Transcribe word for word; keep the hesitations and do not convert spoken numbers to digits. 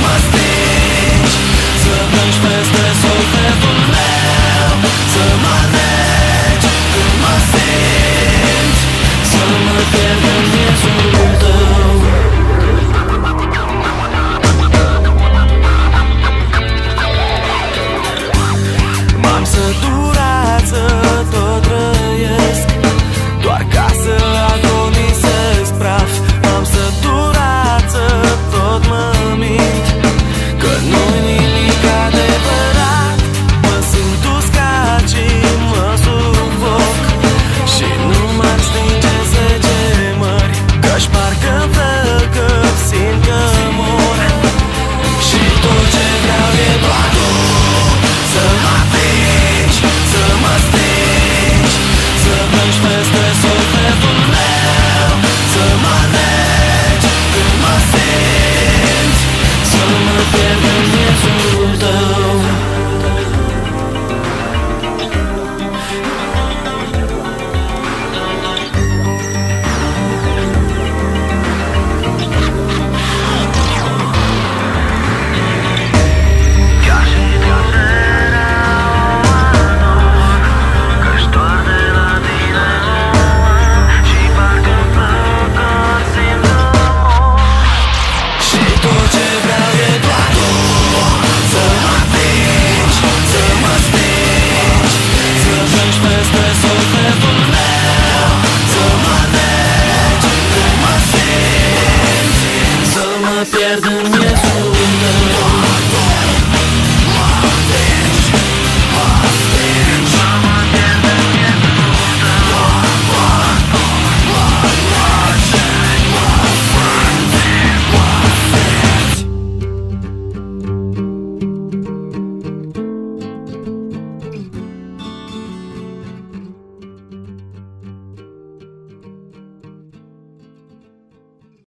mă stingi, să plângi peste sufletul meu, să mă alegi când mă simți, să mă pierd în miezul tău. M-am săturat să tot trăiesc, doar ca să agonisesc praf. M-am săturat să tot mă mint, că nu-i nimic adevărat. Mă simt uscat și mă sufoc, și nu m-ar stinge zece mări, că-și parcă flăcări simt că mor. Și tot ce vreau e doar tu, să mă atingi, să mă stingi, să plângi peste sufletul meu, să mă alegi când mă simți, să mă pierd în miezul tău. Chiar și din seara o ador, că-și doar de la tine mă am, și parcă-mi flăcări simt că mor. Și tot ce vreau e doar tu, să mă atingi, să mă stingi, să plângi peste sufletul meu, să mă alegi când mă simți, să mă pierd în